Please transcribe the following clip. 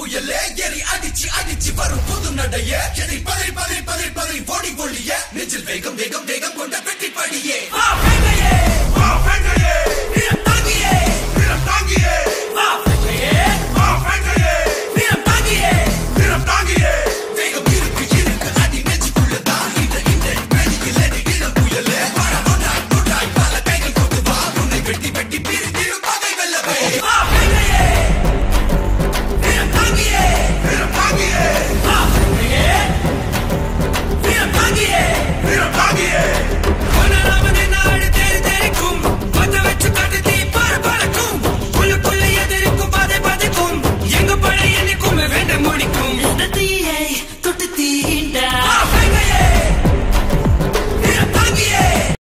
புயலே எரி அடிச்சு வரும் புது நடைய எதை பதை ஓடி ஒளிய நெஞ்சில் வேகம் கொண்ட பெட்டி படியே